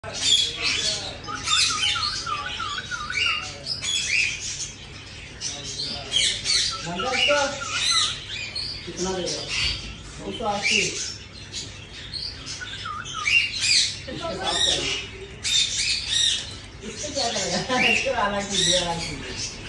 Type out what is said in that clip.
कितना देगा? 280। इससे क्या करेगा? इसको अलग कीजिए, अलग कीजिए।